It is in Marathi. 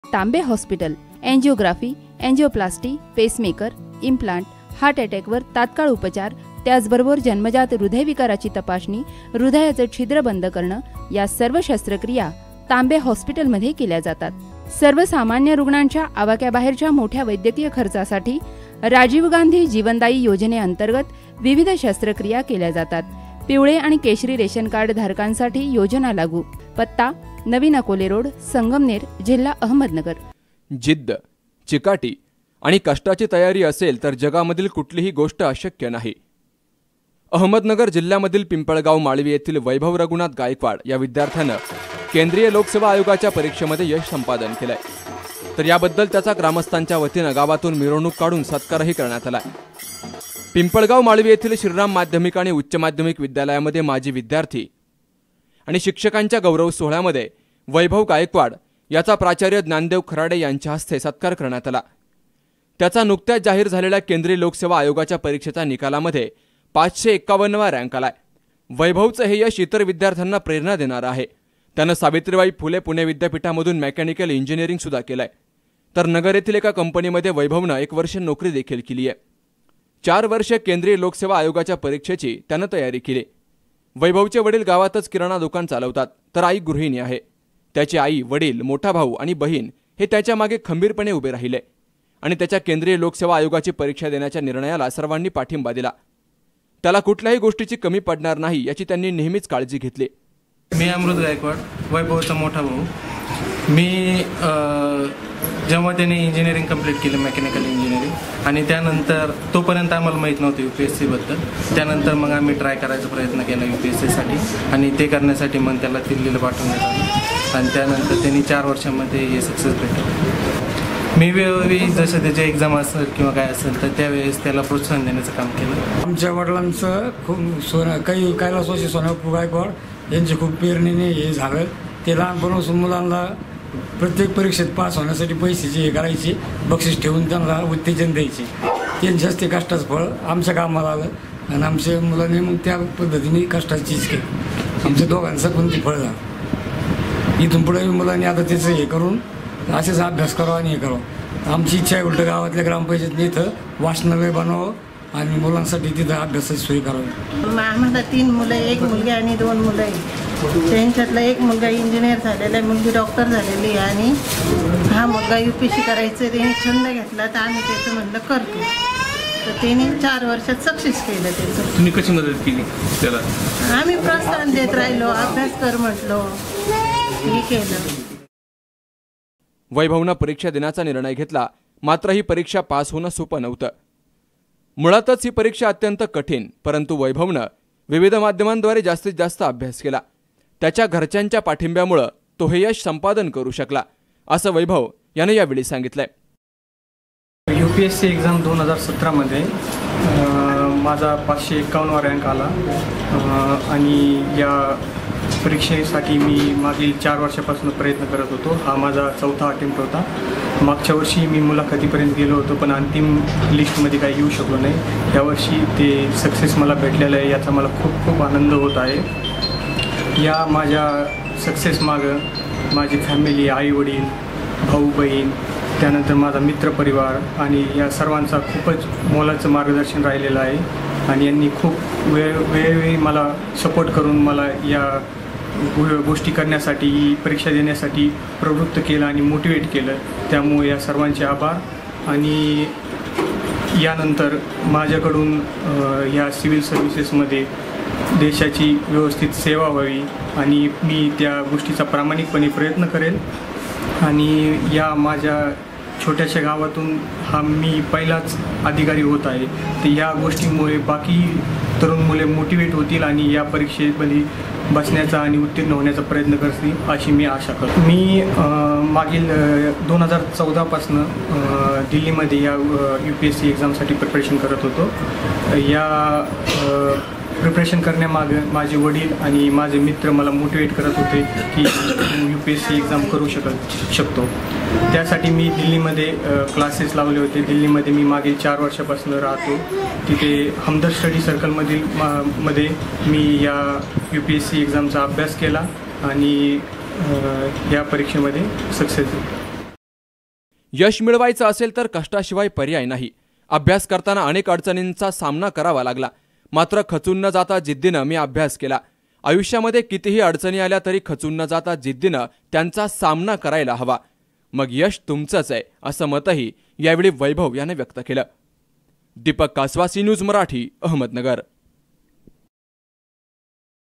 तांबे hospital angiography, angioplasty, pacemaker, implant, heart अटॅकवर तात्काळ उपचार, त्याचबरोबर जन्मजात हृदयविकाराची तपासणी, हृदयाचे छिद्र बंद करणं या सर्व शस्त्रक्रिया तांबे हॉस्पिटलमध्ये केल्या जातात। सर्वसामान्य रुग्णांच्या आवाक्याबाहेरच्या मोठ्या वैद्यकीय खर्चासाठी राजीव गांधी जीवनदायी योजनेअंतर्गत विविध शस्त्रक्रिया केल्या जातात। पिवळे आणि केशरी रेशन कार्ड धारकांसाठी योजना लागू। पत्ता नवीन अकोले रोड, संगमनेर, जिल्हा अहमदनगर। जिद्द, चिकाटी आणि कष्टाची तयारी असेल तर जगामधील कुठलीही गोष्ट अशक्य नाही। अहमदनगर जिल्ह्यामधील पिंपळगाव माळवी येथील वैभव रघुनाथ गायकवाड या विद्यार्थ्यानं केंद्रीय लोकसेवा आयोगाच्या परीक्षेमध्ये यश संपादन केलंय। तर याबद्दल त्याचा ग्रामस्थांच्या वतीनं गावातून मिरवणूक काढून सत्कारही करण्यात आला। पिंपळगाव माळवी येथील श्रीराम माध्यमिक आणि उच्च माध्यमिक विद्यालयामध्ये माजी विद्यार्थी आणि शिक्षकांच्या गौरव सोहळ्यामध्ये वैभव गायकवाड याचा प्राचार्य ज्ञानदेव खराडे यांच्या हस्ते सत्कार करण्यात आला। त्याचा नुकत्याच जाहीर झालेल्या केंद्रीय लोकसेवा आयोगाच्या परीक्षेच्या निकालामध्ये 551वा रँक आलाय। वैभवचं हे यश इतर विद्यार्थ्यांना प्रेरणा देणारं आहे। त्यानं सावित्रीबाई फुले पुणे विद्यापीठामधून मेकॅनिकल इंजिनिअरिंग सुद्धा केलंय। तर नगर येथील एका कंपनीमध्ये वैभवनं 1 वर्ष नोकरी देखील केली आहे। 4 वर्ष केंद्रीय लोकसेवा आयोगाच्या परीक्षेची त्यानं तयारी केली। वैभवचे वडील गावातच किराणा दुकान चालवतात, तर आई गृहिणी आहे। त्याची आई, वडील, मोठा भाऊ आणि बहीण हे त्याच्या मागे खंबीरपणे उभे राहिले आणि त्याच्या केंद्रीय लोकसेवा आयोगाची परीक्षा देण्याच्या निर्णयाला सर्वांनी पाठिंबा दिला। त्याला कुठल्याही गोष्टीची कमी पडणार नाही याची त्यांनी नेहमीच काळजी घेतली। मी अमृत गायकवाड, वैभवचा मोठा भाऊ। मी जेव्हा त्याने इंजिनिअरिंग कंप्लीट केलं, मेकॅनिकल इंजिनिअरिंग, आणि त्यानंतर तोपर्यंत आम्हाला माहीत नव्हतं UPSC बद्दल। त्यानंतर मग आम्ही ट्राय करायचा प्रयत्न केला UPSC साठी, आणि ते करण्यासाठी मग त्याला दिल्लीला पाठवण्यात आलं आणि त्यानंतर त्यांनी 4 वर्षांमध्ये हे सक्सेस भेटलं। मी वेळोवेळी जसं त्याचे एक्झाम असेल किंवा काय असेल तर त्यावेळेस त्याला प्रोत्साहन देण्याचं काम केलं। आमच्या वडिलांचं खूप कैलासवासी सोनापूर गायकवाड यांची खूप प्रेरणेने हे झालं। ते लहानपणापासून मुलांना प्रत्येक परीक्षेत पास होण्यासाठी पैशाची हे करायची, बक्षीस ठेवून त्यांना उत्तेजन द्यायचे। त्यांच्याच ते कष्टाचं फळ आमच्या कामाला आलं आणि आमच्या मुलांनी मग त्या पद्धतीने कष्टाची चीज केली। आमच्या दोघांचं पण ते फळ झालं। इथून पुढे मुलांनी आता त्याचं हे करून असेच अभ्यास करावा आणि हे करावं। आमची इच्छा आहे उलट गावातल्या ग्रामपंचायतीने इथं वाचनालय बनावं आणि मुलांसाठी तिथं अभ्यासाची सोय करावी। आम्हाला 3 मुलं, 1 मुलगी आणि 2 मुलं आहे। त्यांच्यातला एक मुलगा इंजिनियर झालेला आहे, मुलगी डॉक्टर झालेली आहे आणि हा मुलगा UPSC करायचं त्याने छंद घेतला, तर आम्ही त्याचं म्हणलं करतो, तर त्याने 4 वर्षात सक्सेस केलं त्याचं। तुम्ही कशी मदत केली त्याला? आम्ही प्रोत्साहन देत राहिलो, अभ्यास कर म्हटलो, हे केलं। वैभवनं परीक्षा देण्याचा निर्णय घेतला, मात्र ही परीक्षा पास होणं सोपं नव्हतं। मुळातच ही परीक्षा अत्यंत कठीण, परंतु वैभवनं विविध माध्यमांद्वारे जास्तीत जास्त अभ्यास केला। त्याच्या घरच्यांच्या पाठिंब्यामुळे तो हे यश संपादन करू शकला, असं वैभव याने यावेळी सांगितलंय। UPSC एक्झाम 2017 मध्ये माझा 551वा रँक आला आणि या परीक्षेसाठी मी मागील 4 वर्षापासून प्रयत्न करत होतो। हा माझा 4था अटेम्प्ट होता। मागच्या वर्षी मी मुलाखतीपर्यंत गेलो होतो, पण अंतिम लिस्टमध्ये काही येऊ शकलो नाही। यावर्षी ते सक्सेस मला भेटलेलं आहे, याचा मला खूप खूप आनंद होत आहे। या माझ्या सक्सेस मागं माझी फॅमिली, आई वडील, भाऊ बहीण, त्यानंतर माझा मित्रपरिवार आणि या सर्वांचा खूपच मोलाचं मार्गदर्शन राहिलेलं आहे आणि यांनी खूप वेळोवेळी मला सपोर्ट करून मला या गोष्टी करण्यासाठी, परीक्षा देण्यासाठी प्रवृत्त केलं आणि मोटिवेट केलं। त्यामुळे या सर्वांचे आभार। आणि यानंतर माझ्याकडून या सिव्हिल सर्व्हिसेसमध्ये देशाची व्यवस्थित सेवा व्हावी आणि मी त्या गोष्टीचा प्रामाणिकपणे प्रयत्न करेल। आणि या माझ्या छोट्याशा गावातून हा मी पहिलाच अधिकारी होत आहे, तर या गोष्टीमुळे बाकी तरुण मुले मोटिवेट होतील आणि या परीक्षेमध्ये बसण्याचा आणि उत्तीर्ण होण्याचा प्रयत्न करतील अशी मी आशा करतो। मी मागील 2014 पासून दिल्लीमध्ये या UPSC एक्झामसाठी प्रिपरेशन करत होतो। या प्रिपरेशन करण्यामागे माझे वडील आणि माझे मित्र मला मोटिवेट करत होते की UPSC एक्झाम करू शकतो। त्यासाठी मी दिल्लीमध्ये क्लासेस लावले होते। दिल्लीमध्ये मी मागील 4 वर्षापासून राहतो। तिथे हमदर्द स्टडी सर्कलमध्ये मी या UPSC एक्झामचा अभ्यास केला आणि या परीक्षेमध्ये सक्सेस झालो। यश मिळवायचं असेल तर कष्टाशिवाय पर्याय नाही. अभ्यास करताना अनेक अडचणींचा सामना करावा लागला, मात्र खचून न जाता जिद्दीनं मी अभ्यास केला. आयुष्यामध्ये कितीही अडचणी आल्या तरी खचून न जाता जिद्दीनं त्यांचा सामना करायला हवा. मग यश तुमचंच आहे, असं मतही यावेळी वैभव याने व्यक्त केलं. दीपक कासवासी, न्यूज मराठी, अहमदनगर.